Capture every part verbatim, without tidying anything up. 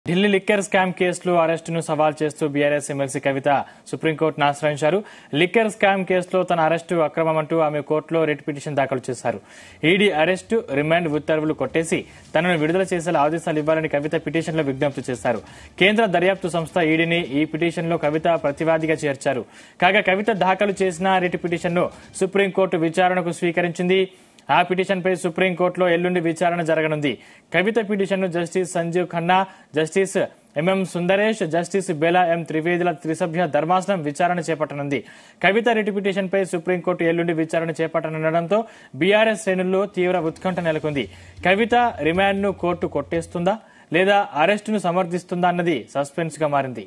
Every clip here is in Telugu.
ఢిల్లీ లిక్కర్ స్కామ్ కేసులో అరెస్టును సవాల్ చేస్తూ బీఆర్ఎస్ ఎమ్మెల్సీ కవిత సుప్రీంకోర్టును ఆశ్రయించారు. లిక్కర్ స్కామ్ కేసులో తన అరెస్టు అక్రమమంటూ ఆమె కోర్టులో రిట్ పిటిషన్ దాఖలు చేశారు. ఈడీ అరెస్టు, రిమాండ్ ఉత్తర్వులు కొట్టేసి తనను విడుదల చేసేలా ఆదేశాలు ఇవ్వాలని కవిత పిటిషన్లో విజ్ఞప్తి చేశారు. కేంద్ర దర్యాప్తు సంస్థ ఈడీని ఈ పిటిషన్లో కవిత ప్రతివాదిగా చేర్చారు. కాగా కవిత దాఖలు చేసిన రిట్ పిటిషన్ను సుప్రీంకోర్టు విచారణకు స్వీకరించింది. ఆ పిటిషన్పై సుప్రీంకోర్టులో ఎల్లుండి విచారణ జరగనుంది. కవిత పిటిషన్ను justice Sanjiv Khanna, justice M M Sundaresh, justice Bela M త్రివేదుల త్రిసభ్య ధర్మాసనం విచారణ చేపట్టనుంది. కవిత రిట్ పిటిషన్పై సుప్రీంకోర్టు ఎల్లుండి విచారణ చేపట్టనుండటంతో బీఆర్ఎస్ శ్రేణుల్లో తీవ్ర ఉత్కంఠ నెలకొంది. కవిత రిమాండ్ను కోర్టు కొట్టేస్తుందా లేదా అరెస్టును సమర్థిస్తుందా అన్నది సస్పెన్స్ గా మారింది.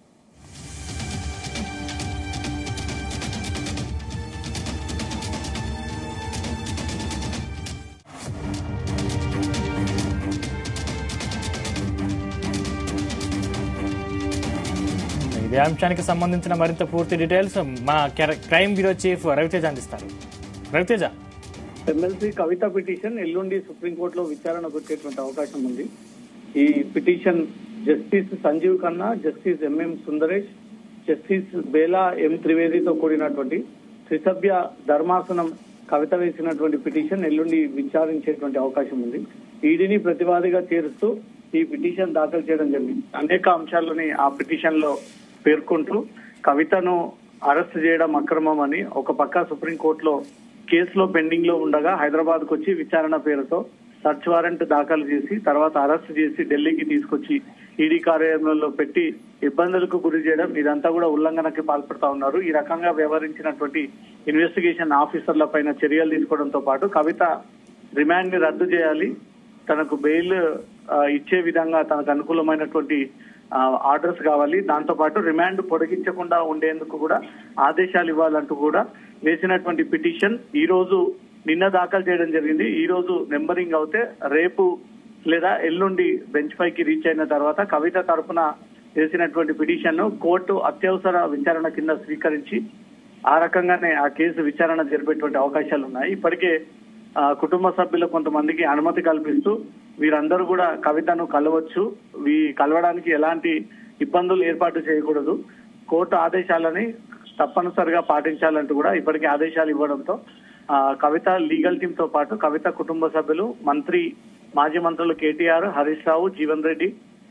ఇదే అంశానికి సంబంధించిన మరింత పూర్తి డీటెయిల్స్ మా క్రైమ్ బ్యూరో చీఫ్ రవితేజ అందిస్తారు. రవితేజ, ఎమ్మెల్సీ కవిత పిటిషన్ ఎల్లుండి సుప్రీంకోర్టులో విచారణకు వచ్చేటువంటి అవకాశం ఉంది. ఈ petition justice Sanjiv Khanna, justice M M Sundaresh, justice Bela M త్రివేదితో కూడినటువంటి త్రిసభ్య ధర్మాసనం కవిత వేసినటువంటి పిటిషన్ ఎల్లుండి విచారించేటువంటి అవకాశం ఉంది. ఈడీని ప్రతివాదిగా చేరుస్తూ ఈ పిటిషన్ దాఖలు చేయడం జరిగింది. అనేక అంశాలని ఆ పిటిషన్ లో పేర్కొంటూ కవితను అరెస్ట్ చేయడం అక్రమం అని ఒక పక్క సుప్రీంకోర్టులో కేసులో పెండింగ్ లో ఉండగా హైదరాబాద్ కు వచ్చి విచారణ పేరుతో సర్చ్ వారెంట్ దాఖలు చేసి తర్వాత అరెస్ట్ చేసి ఢిల్లీకి తీసుకొచ్చి ఈడీ కార్యాలయంలో పెట్టి ఇబ్బందులకు గురి చేయడం, ఇదంతా కూడా ఉల్లంఘనకి పాల్పడతా ఉన్నారు. ఈ రకంగా వ్యవహరించినటువంటి ఇన్వెస్టిగేషన్ ఆఫీసర్ల పైన చర్యలు తీసుకోవడంతో పాటు కవిత రిమాండ్ ని రద్దు చేయాలి, తనకు బెయిల్ ఇచ్చే విధంగా తనకు అనుకూలమైనటువంటి ఆర్డర్స్ కావాలి, దాంతో పాటు రిమాండ్ పొడిగించకుండా ఉండేందుకు కూడా ఆదేశాలు ఇవ్వాలంటూ కూడా వేసినటువంటి పిటిషన్ ఈ రోజు నిన్న దాఖలు చేయడం జరిగింది. ఈ రోజు నెంబరింగ్ అవుతే రేపు లేదా ఎల్లుండి బెంచ్ పైకి రీచ్ అయిన తర్వాత కవిత తరఫున వేసినటువంటి పిటిషన్ ను కోర్టు అత్యవసర విచారణ కింద స్వీకరించి ఆ రకంగానే ఆ కేసు విచారణ జరిపేటువంటి అవకాశాలు ఉన్నాయి. ఇప్పటికే కుటుంబ సభ్యులు కొంతమందికి అనుమతి కల్పిస్తూ వీరందరూ కూడా కవితను కలవచ్చు, వీ కలవడానికి ఎలాంటి ఇబ్బందులు ఏర్పాటు చేయకూడదు, కోర్టు ఆదేశాలని తప్పనిసరిగా పాటించాలంటూ కూడా ఇప్పటికే ఆదేశాలు ఇవ్వడంతో కవిత లీగల్ టీమ్ తో పాటు కవిత కుటుంబ సభ్యులు, మంత్రి మాజీ మంత్రులు కేటీఆర్, హరీష్ రావు, జీవన్ రెడ్డి,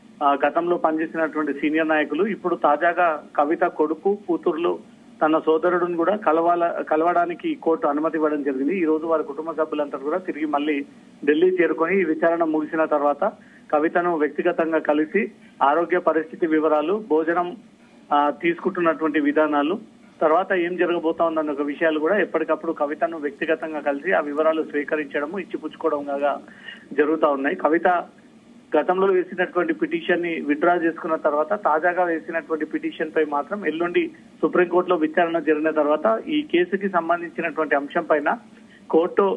గతంలో పనిచేసినటువంటి సీనియర్ నాయకులు, ఇప్పుడు తాజాగా కవిత కొడుకు, కూతుర్లు, తన సోదరుడిని కూడా కలవాల కలవడానికి కోర్టు అనుమతి ఇవ్వడం జరిగింది. ఈ రోజు వారి కుటుంబ సభ్యులంతా కూడా తిరిగి మళ్ళీ ఢిల్లీ చేరుకొని విచారణ ముగిసిన తర్వాత కవితను వ్యక్తిగతంగా కలిసి ఆరోగ్య పరిస్థితి వివరాలు, భోజనం తీసుకుంటున్నటువంటి విధానాలు, తర్వాత ఏం జరగబోతా ఉందన్న ఒక విషయాలు కూడా ఎప్పటికప్పుడు కవితను వ్యక్తిగతంగా కలిసి ఆ వివరాలు స్వీకరించడము, ఇచ్చిపుచ్చుకోవడం జరుగుతా ఉన్నాయి. కవిత గతంలో వేసినటువంటి పిటిషన్ ని విత్డ్రా చేసుకున్న తర్వాత తాజాగా వేసినటువంటి పిటిషన్ పై మాత్రం ఎల్లుండి సుప్రీంకోర్టులో విచారణ జరిగిన తర్వాత ఈ కేసుకి సంబంధించినటువంటి అంశం పైన కోర్టు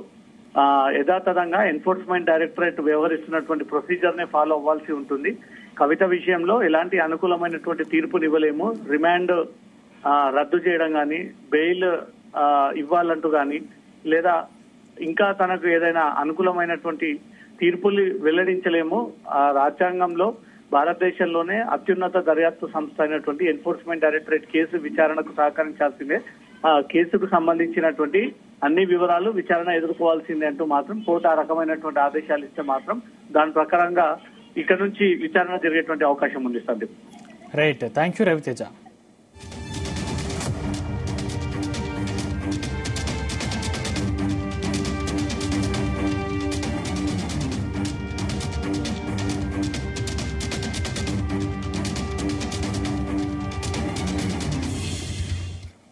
యథాతథంగా ఎన్ఫోర్స్మెంట్ డైరెక్టరేట్ వ్యవహరిస్తున్నటువంటి ప్రొసీజర్ నే ఫాలో అవ్వాల్సి ఉంటుంది. కవిత విషయంలో ఎలాంటి అనుకూలమైనటువంటి తీర్పునివ్వలేము, రిమాండ్ రద్దు చేయడం గాని, బెయిల్ ఇవ్వాలంటూ గాని, లేదా ఇంకా తనకు ఏదైనా అనుకూలమైనటువంటి తీర్పులు వెల్లడించలేము. ఆ రాజ్యాంగంలో భారతదేశంలోనే అత్యున్నత దర్యాప్తు సంస్థ అయినటువంటి ఎన్ఫోర్స్మెంట్ డైరెక్టరేట్ కేసు విచారణకు సహకరించాల్సిందే. ఆ కేసుకు సంబంధించినటువంటి అన్ని వివరాలు విచారణ ఎదుర్కోవాల్సిందే అంటూ మాత్రం కోర్టు ఆ రకమైనటువంటి ఆదేశాలు ఇస్తే మాత్రం దాని ప్రకారంగా ఇక్కడ నుంచి విచారణ జరిగేటువంటి అవకాశం ఉంది. Sandeep, right, thank you Raviteja.